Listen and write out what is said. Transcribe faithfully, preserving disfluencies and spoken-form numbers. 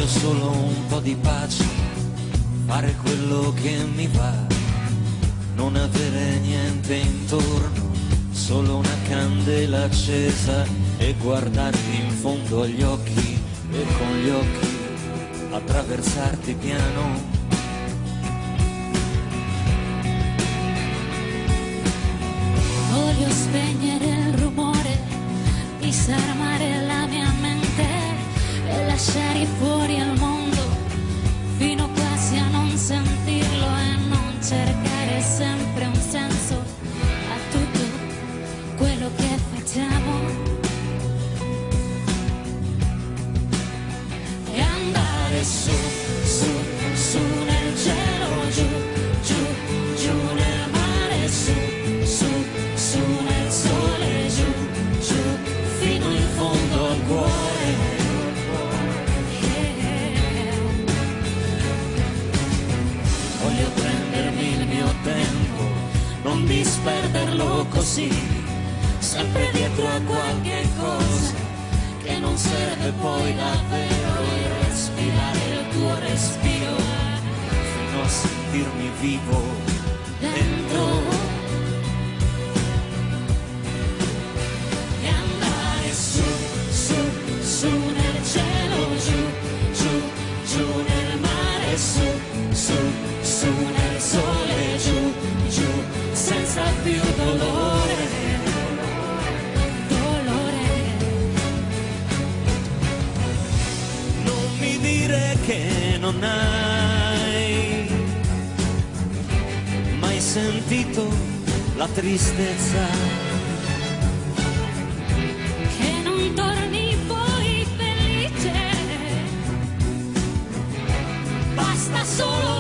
Voglio solo un po' di pace, fare quello che mi va, non avere niente intorno, solo una candela accesa e guardarti in fondo agli occhi e con gli occhi attraversarti piano. Voglio spegnere il rumore, disarmare la mia mente e lasciare fuori al mondo fino quasi a non sentirlo e non cercare sempre un senso a tutto quello che facciamo e andare su, su, su nel cielo, giù, giù, giù nel mare, su, su, su nel sole, giù, giù, fino in fondo al cuore. Yeah. Voglio prendermi il mio tempo, non disperderlo così, sempre dietro a qualche cosa che non serve poi davvero, e respirare il tuo respiro fino a sentirmi vivo dentro. E andare su, su, su nel cielo, giù, giù, giù nel mare, su, su, su nel sole, giù, giù, senza più dolore, dolore. Non mi dire che non hai mai sentito la tristezza, Che non torni poi felice, basta solo